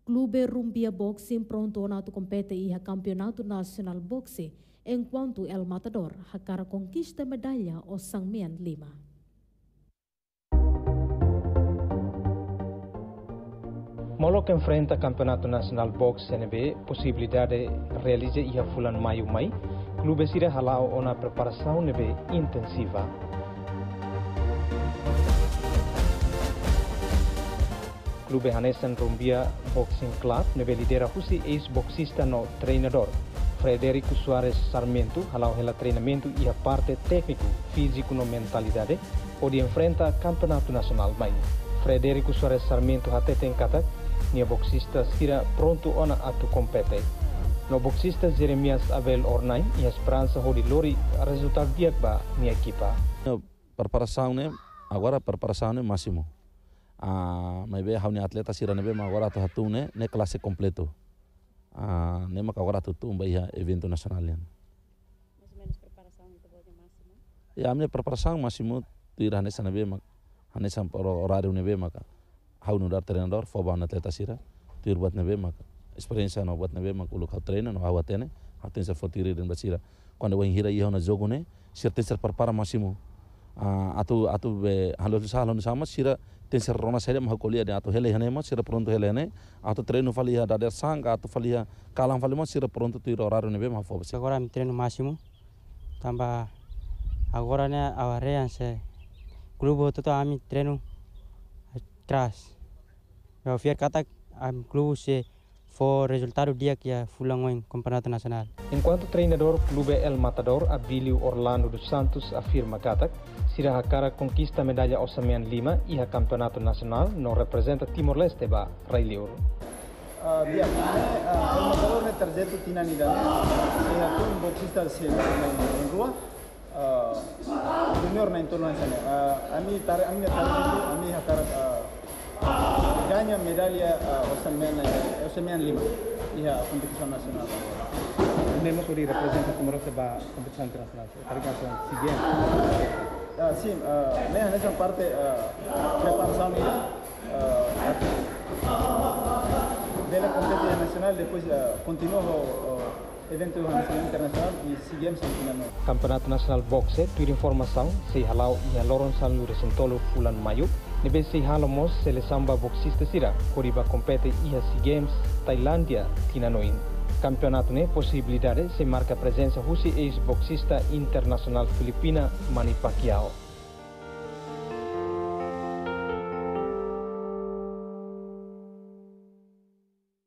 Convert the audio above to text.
Clube Rumbia Boxing pronto na compete e Campeonato Nacional Boxing, enquanto El Matador hakara conquista medalha o Sangmian Lima. Molo que enfrenta Campeonato Nacional Box CNB, possibilidade de realizar ia fulan maio mai, clube sira halau ona preparação nebe intensiva. Clube Hanesan Rumbia Boxing Club nebe lidera husi ex-boxista no treinador Frederico Soares Sarmiento halau hela treinamento e a parte técnico, físico no mentalidade, onde enfrenta Campeonato Nacional mai. Frederico Soares Sarmiento até tem kata nia boxista sira pronto ona atu compete. No boxista Jeremias Abel Ornain e esperança hodi lori resultado dia ba nia equipa. Preparação né, agora preparação né máximo. Mas bem hauni atleta sira nebe agora tu hatu né classe completo. Ne mak agora tu vai evento nacional yan. Mais ou menos preparação itu boleh máximo. Ya amne preparação máximo tu ira nessa nebe mak hanesan horário nebe mak hau no dar treinador foba na atleta sira tu ir buat nebe mak experiência no buat nebe mak ulu kau treina no hau atene hatin ser fotiri dan basira quando vai hira ia na jogo ne certa ser prepara máximo. Atu be halo sama sira tem ser rona séria mas colia de atu hele hane mas sira pronto hele hane atu treino falia da sanga atu falia kalang falia mas sira pronto tu horário nebe mas foba. Agora me treino máximo tambah agora né aware se clube tu ami treino keras. Eu fiar kata clube se for resultado dia que é fulang em campeonato nacional. Enquanto treinador Clube El Matador Abilio Orlando dos Santos afirma kata sira hakara conquista medalha Osamean Lima e a campeonato nacional no representa Timor-Leste ba Railiur. El Matador ne terjetu tina nidane se hatun boxista se en rua junior na internacional. Ami hakara ganha medalha Osamean Lima e a competição nacional. Nemo kuri representa Timor-Leste ba competição internacional. Tarikasan SEA Games. Sim, nessa parte preparação da competição nacional, depois continua o evento nacional internacional e SEA Games final. Campeonato Nacional Boxe, tuir informação, se halau e haloron salnu resentolo fulan maio, nebe se halamos seleção ba boxista sira, koriba compete e a SEA Games Tailândia tinanoin. Campeonato ne possibilidade se marca presença husi ex-boxista internacional filipina Manny Pacquiao.